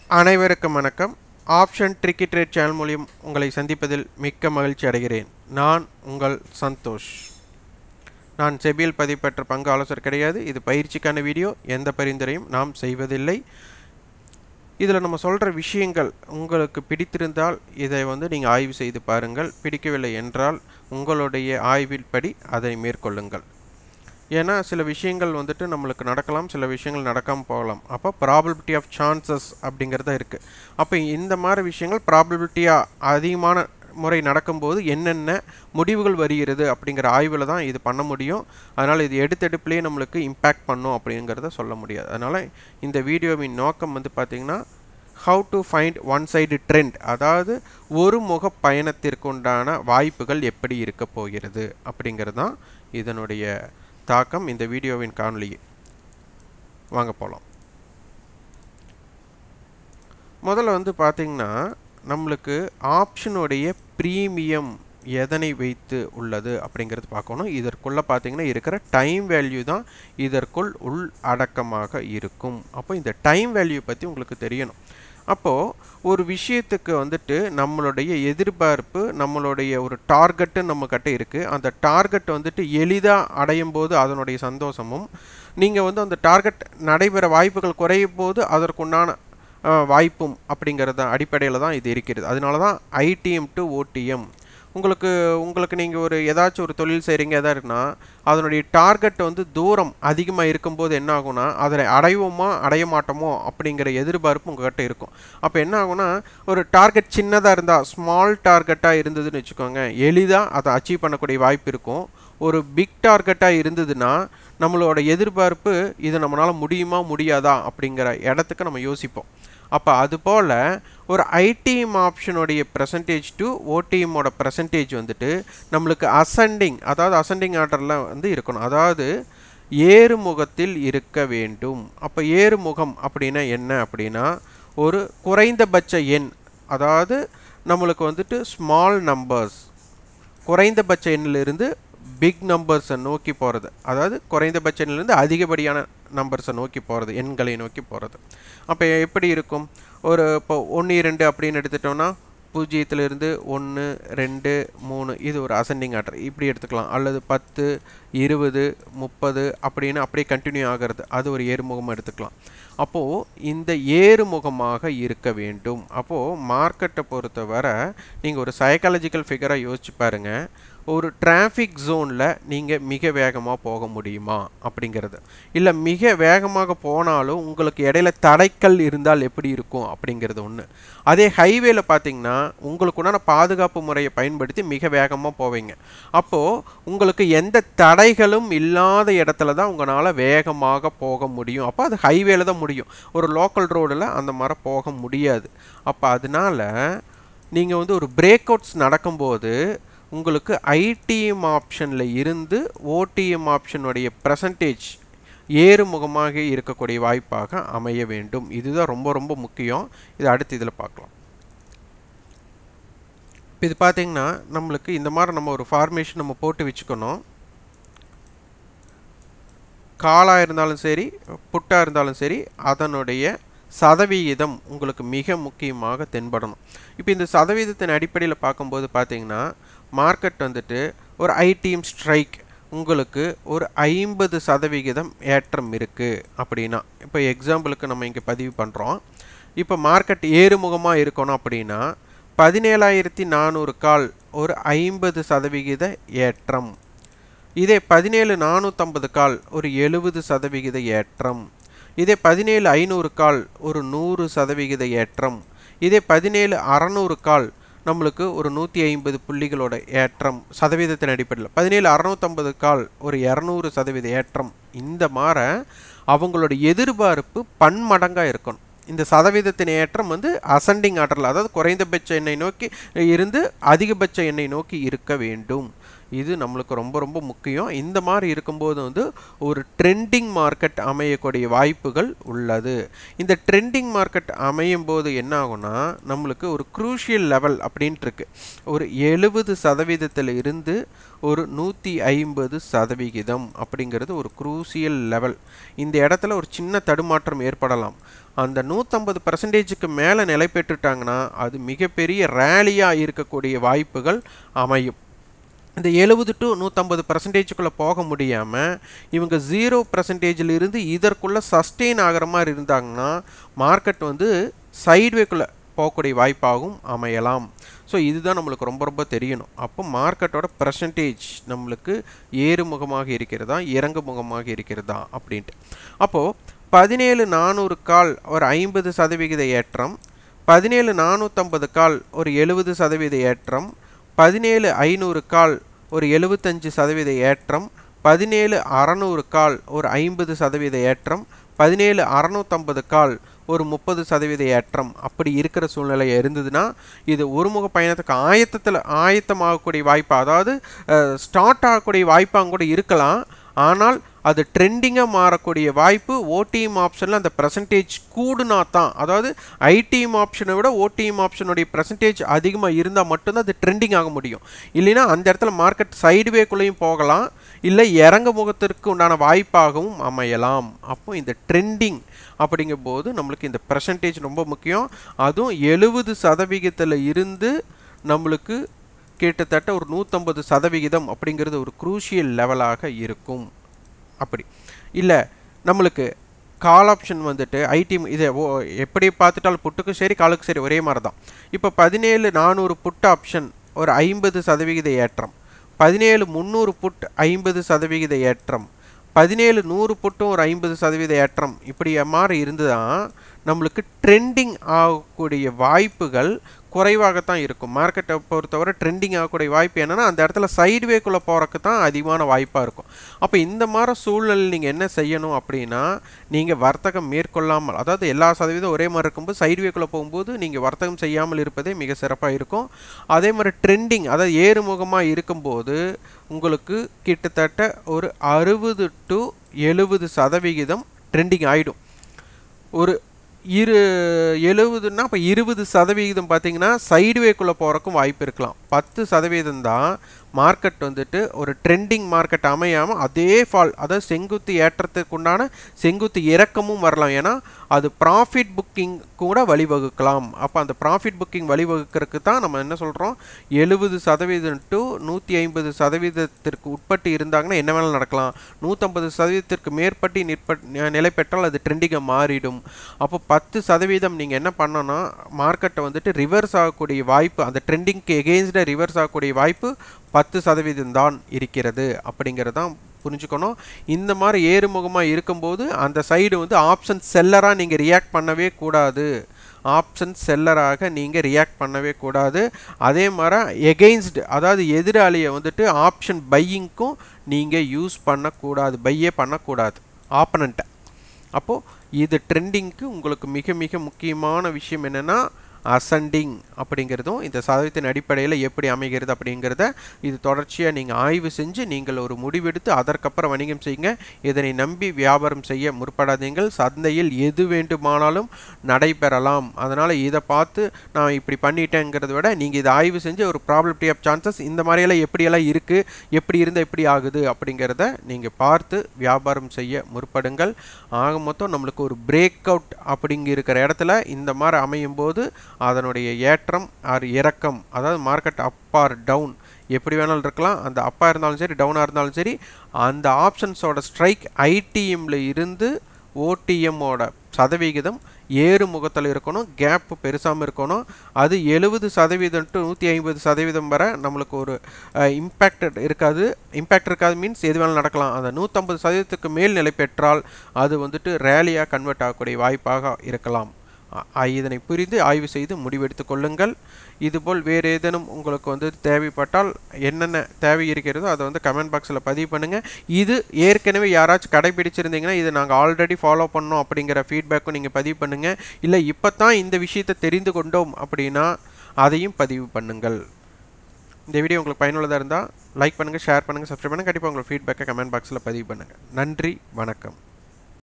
அனைவருக்கும் வணக்கம். Option tricky trade channel மூலம் உங்களை சந்திப்பதில் மிக்க மகிழ்ச்சி அடைகிறேன். நான் உங்கள் சந்தோஷ். நான் செபியில் பதிவு பெற்ற பங்கு ஆலோசகர் கிடையாது. இது பயிற்சிக்கான வீடியோ. எந்த பரிந்துரையும் நாம் செய்வதில்லை. இதில் நம்ம சொல்கிற விஷயங்கள் உங்களுக்கு பிடித்திருந்தால் இதை நீங்கள் ஆய்வு செய்து பாருங்கள். பிடிக்கவில்லை என்றால் உங்களுடைய ஆய்வில் படி அதை மேற்கொள்ளுங்கள். ஏன்னா சில விஷயங்கள் நம்மளுக்கு நடக்கலாம், சில விஷயங்கள் நடக்காமல் போகலாம். அப்போ ப்ராபபிலிட்டி ஆஃப் சான்சஸ் அப்படிங்கிறத இருக்குது. அப்போ இந்த மாதிரி விஷயங்கள் ப்ராபபிலிட்டியாக அதிகமான முறை நடக்கும்போது என்னென்ன முடிவுகள் வருகிறது அப்படிங்கிற ஆய்வில் தான் இது பண்ண முடியும். அதனால் இது எடுத்தெடுப்புலேயே நம்மளுக்கு இம்பேக்ட் பண்ணும் அப்படிங்கிறத சொல்ல முடியாது. அதனால் இந்த வீடியோவின் நோக்கம் பார்த்திங்கன்னா how to find one side trend, அதாவது ஒரு முக பயணத்திற்கு உண்டான வாய்ப்புகள் எப்படி இருக்க போகிறது அப்படிங்கிறது தான் இதனுடைய தாக்கம். இந்த வீடியோவின் காணொளி வாங்க போகலாம். முதல்ல பார்த்திங்கன்னா நம்மளுக்கு ஆப்ஷனுடைய ப்ரீமியம் எதனை வைத்து உள்ளது அப்படிங்கிறது பார்க்கணும். இதற்குள்ளே பார்த்திங்கன்னா இருக்கிற டைம் வேல்யூ தான் இதற்குள் உள் அடக்கமாக இருக்கும். அப்போ இந்த டைம் வேல்யூ பற்றி உங்களுக்கு தெரியணும். அப்போது ஒரு விஷயத்துக்கு நம்மளுடைய எதிர்பார்ப்பு, நம்மளுடைய ஒரு டார்கெட்டு நம்மக்கிட்ட இருக்குது. அந்த டார்கெட் எளிதாக அடையும் போது அதனுடைய சந்தோஷமும், நீங்கள் அந்த டார்கெட் நடைபெற வாய்ப்புகள் குறையும் போது அதற்குண்டான வாய்ப்பும் அப்படிங்கிறத அடிப்படையில் தான் இது இருக்கிறது. அதனால தான் ஐடிஎம் டு ஓடிஎம். உங்களுக்கு நீங்கள் ஏதாச்சும் ஒரு தொழில் செய்கிறீங்க எதாருன்னா அதனுடைய டார்கெட் தூரம் அதிகமாக இருக்கும்போது என்ன ஆகும்னா அதை அடைவோமா அடைய மாட்டோமோ அப்படிங்கிற எதிர்பார்ப்பு உங்கள்கிட்ட இருக்கும். அப்போ என்ன ஆகும்னா ஒரு டார்கெட் சின்னதாக இருந்தால், ஸ்மால் டார்கெட்டாக இருந்ததுன்னு வச்சுக்கோங்க, எளிதாக அதை அச்சீவ் பண்ணக்கூடிய வாய்ப்பு இருக்கும். ஒரு பிக் டார்கெட்டாக இருந்ததுன்னா நம்மளோட எதிர்பார்ப்பு இது நம்மளால் முடியுமா முடியாதா அப்படிங்கிற இடத்துக்கு நம்ம யோசிப்போம். அப்போ அதுபோல் ஒரு ஐடிஎம் ஆப்ஷனுடைய பெர்சன்டேஜ் டு ஓடிஎம்மோட பெர்சன்டேஜ் நம்மளுக்கு அசெண்டிங், அதாவது அசெண்டிங் ஆர்டரில் இருக்கணும். அதாவது ஏறுமுகத்தில் இருக்க வேண்டும். அப்போ ஏறுமுகம் அப்படின்னா என்ன அப்படின்னா ஒரு குறைந்தபட்ச எண், அதாவது நம்மளுக்கு ஸ்மால் நம்பர்ஸ், குறைந்தபட்ச எண்ணிலிருந்து பிக் நம்பர்ஸை நோக்கி போகிறது, அதாவது குறைந்தபட்ச எண்ணிலிருந்து அதிகப்படியான நம்பர்ஸை நோக்கி போகிறது, எண்களை நோக்கி போகிறது. அப்போ எப்படி இருக்கும்? இப்போ 1 2 அப்படின்னு எடுத்துட்டோம்னா 0லிருந்து 1 2 3 இது ஒரு அசெண்டிங் ஆர்டர் இப்படி எடுத்துக்கலாம். அல்லது 10 20 30 அப்படின்னு அப்படியே கண்டினியூ ஆகிறது, அது ஒரு ஏறுமுகமாக எடுத்துக்கலாம். அப்போது இந்த ஏறுமுகமாக இருக்க வேண்டும். அப்போது மார்க்கெட்டை பொறுத்தவரை நீங்கள் ஒரு சைக்காலஜிக்கல் ஃபிகராக யோசிச்சு பாருங்கள். ஒரு டிராஃபிக் ஜோனில் நீங்கள் மிக வேகமாக போக முடியுமா அப்படிங்கிறது, இல்லை மிக வேகமாக போனாலும் உங்களுக்கு இடையில தடைக்கல் இருந்தால் எப்படி இருக்கும் அப்படிங்கிறது ஒன்று. அதே ஹைவேல பார்த்தீங்கன்னா உங்களுக்கு உண்டான பாதுகாப்பு முறையை பயன்படுத்தி மிக வேகமாக போவீங்க. அப்போது உங்களுக்கு எந்த தடைகளும் இல்லாத இடத்துல தான் உங்களால் வேகமாக போக முடியும். அப்போ அது ஹைவேல தான் முடியும், ஒரு லோக்கல் ரோடில் அந்த மாதிரி போக முடியாது. அப்போ அதனால நீங்கள் ஒரு பிரேக் அவுட்ஸ் நடக்கும்போது உங்களுக்கு ஐடிஎம் ஆப்ஷனில் இருந்து ஓடிஎம் ஆப்ஷனுடைய பெர்சன்டேஜ் ஏறுமுகமாக இருக்கக்கூடிய வாய்ப்பாக அமைய வேண்டும். இதுதான் ரொம்ப ரொம்ப முக்கியம். இது அடுத்து இதில் பார்க்கலாம். இப்போ இது பார்த்திங்கன்னா நம்மளுக்கு இந்த மாதிரி நம்ம ஒரு ஃபார்மேஷன் நம்ம போட்டு வச்சுக்கணும். காலாக இருந்தாலும் சரி, புட்டாக இருந்தாலும் சரி, அதனுடைய சதவிகிதம் உங்களுக்கு மிக முக்கியமாக தென்படணும். இப்போ இந்த சதவீதத்தின் அடிப்படையில் பார்க்கும்போது பார்த்திங்கன்னா மார்க்கெட் ஒரு ஐடிஎம் ஸ்ட்ரைக் உங்களுக்கு ஒரு 50% ஏற்றம் இருக்குது அப்படின்னா, இப்போ எக்ஸாம்பிளுக்கு நம்ம இங்கே பதிவு பண்ணுறோம். இப்போ மார்க்கெட் ஏறுமுகமாக இருக்கணும் அப்படின்னா 17,400 கால் ஒரு 50% ஏற்றம். இதே 17,450 கால் ஒரு 70% ஏற்றம். இதே 17,500 கால் ஒரு 100% ஏற்றம். இதே 17,600 கால் நம்மளுக்கு ஒரு 150 புள்ளிகளோட ஏற்றம் சதவீதத்தின் அடிப்படையில். 17,650 கால் ஒரு 200% ஏற்றம். இந்த மாதிரி அவங்களோட எதிர்பார்ப்பு பன்மடங்காக இருக்கணும். இந்த சதவீதத்தின் ஏற்றம் அசெண்டிங் ஆர்டரில், அதாவது குறைந்தபட்ச எண்ணை நோக்கி இருந்து அதிகபட்ச எண்ணை நோக்கி இருக்க வேண்டும். இது நம்மளுக்கு ரொம்ப ரொம்ப முக்கியம். இந்த மாதிரி இருக்கும்போது வந்து ஒரு ட்ரெண்டிங் மார்க்கெட் அமையக்கூடிய வாய்ப்புகள் உள்ளது. இந்த ட்ரெண்டிங் மார்க்கெட் அமையும் போது என்ன ஆகும்னா நம்மளுக்கு ஒரு க்ரூஷியல் லெவல் அப்படின்ட்டு இருக்கு. ஒரு 70% இருந்து ஒரு 150% அப்படிங்கிறது ஒரு க்ரூசியல் லெவல். இந்த இடத்துல ஒரு சின்ன தடுமாற்றம் ஏற்படலாம். அந்த 150%க்கு மேலே நிலை பெற்றுட்டாங்கன்னா அது மிகப்பெரிய ரேலியாக இருக்கக்கூடிய வாய்ப்புகள் அமையும். இந்த 70 to 150%க்குள்ளே போக முடியாமல் இவங்க 0% இருந்து இதற்குள்ளே சஸ்டெயின் ஆகிற மாதிரி இருந்தாங்கன்னா மார்க்கெட் வந்து சைட்வேக்குள்ளே போகக்கூடிய வாய்ப்பாகவும் அமையலாம். ஸோ இதுதான் நம்மளுக்கு ரொம்ப ரொம்ப தெரியணும். அப்போ மார்க்கெட்டோட பர்சன்டேஜ் நம்மளுக்கு ஏறுமுகமாக இருக்கிறதா இறங்குமுகமாக இருக்கிறதா அப்படின்ட்டு. அப்போது 17,400 கால் ஒரு 50% ஏற்றம், 17,450 கால் ஒரு 70% ஏற்றம், 17,500 கால் ஒரு 75% ஏற்றம், 17,600 கால் ஒரு 50% ஏற்றம், 17,650 கால் ஒரு 30% ஏற்றம் அப்படி இருக்கிற சூழ்நிலை இருந்ததுன்னா இது ஒருமுக பயணத்துக்கு ஆயத்தமாகக்கூடிய வாய்ப்பு, அதாவது ஸ்டார்ட் ஆகக்கூடிய வாய்ப்பாக கூட இருக்கலாம். ஆனால் அது ட்ரெண்டிங்காக மாறக்கூடிய வாய்ப்பு ஓடிஎம் ஆப்ஷனில் அந்த பர்சன்டேஜ் கூடுனா தான், அதாவது ஐடிஎம் ஆப்ஷனை விட ஓடிஎம் ஆப்ஷனுடைய பர்சன்டேஜ் அதிகமாக இருந்தால் மட்டும்தான் அது ட்ரெண்டிங் ஆக முடியும். இல்லைன்னா அந்த இடத்துல மார்க்கெட் சைடுவேக்குள்ளேயும் போகலாம், இல்லை இறங்க முகத்திற்கு உண்டான வாய்ப்பாகவும் அமையலாம். அப்போ இந்த ட்ரெண்டிங் அப்படிங்கும் போது நம்மளுக்கு இந்த பர்சன்டேஜ் ரொம்ப முக்கியம். அதுவும் 70% இருந்து நம்மளுக்கு கிட்டத்தட்ட ஒரு 150% அப்படிங்கிறது ஒரு க்ரூஷியல் லெவலாக இருக்கும். அப்படி இல்லை நம்மளுக்கு கால் ஆப்ஷன் வந்துட்டு ஐடி இதை எப்படி பார்த்துட்டாலும் புட்டுக்கும் சரி காலுக்கும் சரி ஒரே மாதிரி தான். இப்போ 17,400 புட் ஆப்ஷன் ஒரு 50% ஏற்றம், 17,300 புட் 50% ஏற்றம், 17,100 புட்டும் ஒரு 50% ஏற்றம் இப்படி மாதிரி இருந்துதான் நம்மளுக்கு ட்ரெண்டிங் ஆகக்கூடிய வாய்ப்புகள் குறைவாகத்தான் இருக்கும். மார்க்கெட்டை பொறுத்தவரை ட்ரெண்டிங் ஆகக்கூடிய வாய்ப்பு என்னென்னா அந்த இடத்துல சைடுவேக்குள்ளே போகிறக்கு தான் அதிகமான வாய்ப்பாக இருக்கும். அப்போ இந்த மாதிரி சூழ்நிலை நீங்கள் என்ன செய்யணும் அப்படின்னா நீங்கள் வர்த்தகம் மேற்கொள்ளாமல், அதாவது எல்லா சதவீதம் ஒரே மாதிரி இருக்கும்போது சைடுவேக்குள்ளே போகும்போது நீங்கள் வர்த்தகம் செய்யாமல் இருப்பதே மிக சிறப்பாக இருக்கும். அதே மாதிரி ட்ரெண்டிங் அதாவது ஏறுமுகமாக இருக்கும்போது உங்களுக்கு கிட்டத்தட்ட ஒரு 60 to 70% ட்ரெண்டிங் ஆகிடும். ஒரு 70ன்னா இப்போ 20% பார்த்தீங்கன்னா சைடுவேக்குள்ளே போகிறக்கும் வாய்ப்பு இருக்கலாம். 10% தான் மார்க்கெட் வந்துட்டு ஒரு ட்ரெண்டிங் மார்க்கெட் அமையாமல் அதே ஃபால், அதாவது செங்குத்து ஏற்றத்துக்கு உண்டான செங்குத்து இறக்கமும் வரலாம். ஏன்னா அது ப்ராஃபிட் புக்கிங் கூட வழிவகுக்கலாம். அப்போ அந்த ப்ராஃபிட் புக்கிங் வழிவகுக்கிறதுக்கு தான் நம்ம என்ன சொல்கிறோம், 70% to 150% உட்பட்டு இருந்தாங்கன்னா என்ன வேணாலும் நடக்கலாம். 150% மேற்பட்டு நிலை பெற்றால் அது ட்ரெண்டிங்காக மாறிடும். அப்போ 10% நீங்கள் என்ன பண்ணணும்னா மார்க்கெட்டை வந்துட்டு ரிவர்ஸ் ஆகக்கூடிய வாய்ப்பு, அந்த ட்ரெண்டிங்க்கு எகெயின்ஸ்டாக ரிவர்ஸ் ஆகக்கூடிய வாய்ப்பு 10% தான் இருக்கிறது அப்படிங்கிறதான் புரிஞ்சுக்கணும். இந்த மாதிரி ஏறுமுகமாக இருக்கும்போது அந்த சைடு வந்து ஆப்ஷன் செல்லராக நீங்கள் ரியாக்ட் பண்ணவே கூடாது. ஆப்ஷன் செல்லராக நீங்கள் ரியாக்ட் பண்ணவே கூடாது. அதே மாதிரி எகெயின்ஸ்டு, அதாவது எதிராளியை வந்துட்டு ஆப்ஷன் பையிங்க்கும் நீங்கள் யூஸ் பண்ணக்கூடாது, பையே பண்ணக்கூடாது ஆப்பனண்ட்டை. அப்போது இது ட்ரெண்டிங்க்கு உங்களுக்கு மிக மிக முக்கியமான விஷயம் என்னென்னா அசண்டிங் அப்படிங்கிறதும் இந்த சதவீதத்தின் அடிப்படையில் எப்படி அமைகிறது அப்படிங்கிறத இது தொடர்ச்சியாக நீங்கள் ஆய்வு செஞ்சு நீங்கள் ஒரு முடிவெடுத்து அதற்கப்புறம் வணிகம் செய்யுங்க. இதனை நம்பி வியாபாரம் செய்ய முற்படாதீங்கள். சந்தையில் எது வேண்டுமானாலும் நடைபெறலாம். அதனால் இதை பார்த்து நான் இப்படி பண்ணிட்டேங்கிறத விட நீங்கள் இதை ஆய்வு செஞ்சு ஒரு ப்ராபபிலிட்டி ஆஃப் சான்சஸ் இந்த மாதிரியெல்லாம் எப்படியெல்லாம் இருக்குது, எப்படி இருந்தால் எப்படி ஆகுது அப்படிங்கிறத நீங்கள் பார்த்து வியாபாரம் செய்ய முற்படுங்கள். ஆக மொத்தம் நம்மளுக்கு ஒரு பிரேக் அவுட் அப்படிங்கிற இடத்துல இந்த மாதிரி அமையும் போது அதனுடைய ஏற்றம் ஆர் இறக்கம், அதாவது மார்க்கெட் அப் ஆர் டவுன் எப்படி வேணாலும் இருக்கலாம். அந்த அப்பாக இருந்தாலும் சரி டவுனாக இருந்தாலும் சரி அந்த ஆப்ஷன்ஸோட ஸ்ட்ரைக் ஐடிஎம்மில் இருந்து ஓடிஎம்மோட சதவிகிதம் ஏறுமுகத்தில் இருக்கணும், கேப் பெருசாமல் இருக்கணும். அது 70% to 150% வரை நம்மளுக்கு ஒரு இம்பேக்ட் இருக்காது மீன்ஸ் எது வேணாலும் நடக்கலாம். அந்த 150%க்கு மேல் நிலை பெற்றால் அது வந்துட்டு ரேலியாக கன்வெர்ட் ஆகக்கூடிய வாய்ப்பாக இருக்கலாம். இதனை புரிந்து ஆய்வு செய்து முடிவெடுத்து கொள்ளுங்கள். இதுபோல் வேறு ஏதேனும் உங்களுக்கு வந்து தேவைப்பட்டால் என்னென்ன தேவை இருக்கிறதோ அதை வந்து கமெண்ட் பாக்ஸில் பதிவு பண்ணுங்கள். இது ஏற்கனவே யாராச்சும் கடைபிடிச்சிருந்தீங்கன்னா இது நாங்கள் ஆல்ரெடி ஃபாலோ பண்ணோம் அப்படிங்கிற ஃபீட்பேக்கும் நீங்கள் பதிவு பண்ணுங்கள். இல்லை இப்போ தான் இந்த விஷயத்தை தெரிந்து கொண்டோம் அப்படின்னா அதையும் பதிவு பண்ணுங்கள். இந்த வீடியோ உங்களுக்கு பயனுள்ளதாக இருந்தால் லைக் பண்ணுங்கள், ஷேர் பண்ணுங்கள், சப்ஸ்கிரைப் பண்ணுங்கள். கண்டிப்பாக உங்களோட ஃபீட்பேக்கை கமெண்ட் பாக்ஸில் பதிவு பண்ணுங்கள். நன்றி, வணக்கம்.